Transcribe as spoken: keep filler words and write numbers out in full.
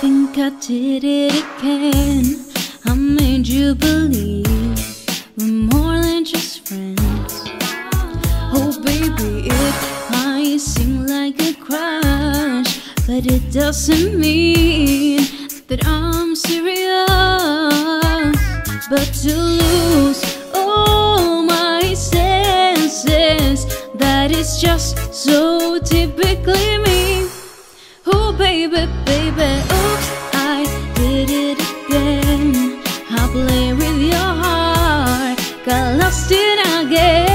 think I did it again. I made you believe we're more than just friends. Oh baby, it might seem like a crush, but it doesn't mean that I'm serious. But to lose all my senses, that is just so typically me. Oh baby, baby, oops, I did it again. I play with your heart, got lost in again.